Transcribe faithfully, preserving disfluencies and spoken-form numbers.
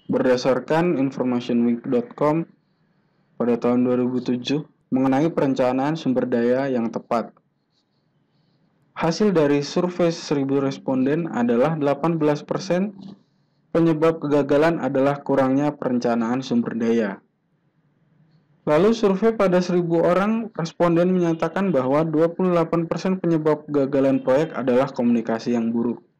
berdasarkan information week dot com pada tahun dua ribu tujuh mengenai perencanaan sumber daya yang tepat. Hasil dari survei seribu responden adalah delapan belas persen penyebab kegagalan adalah kurangnya perencanaan sumber daya. Lalu survei pada seribu orang responden menyatakan bahwa dua puluh delapan persen penyebab kegagalan proyek adalah komunikasi yang buruk.